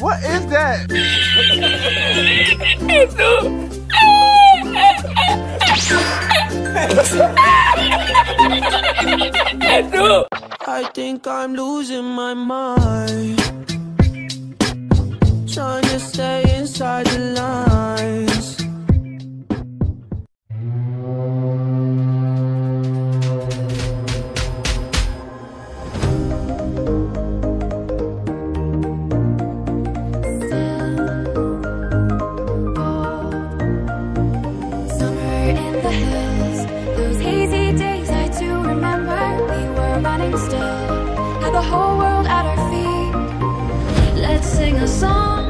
What is that? I think I'm losing my mind, trying to stay inside the lines. Somewhere in the hills, those hazy days I do remember. We were running still, had the whole world at our feet. Let's sing a song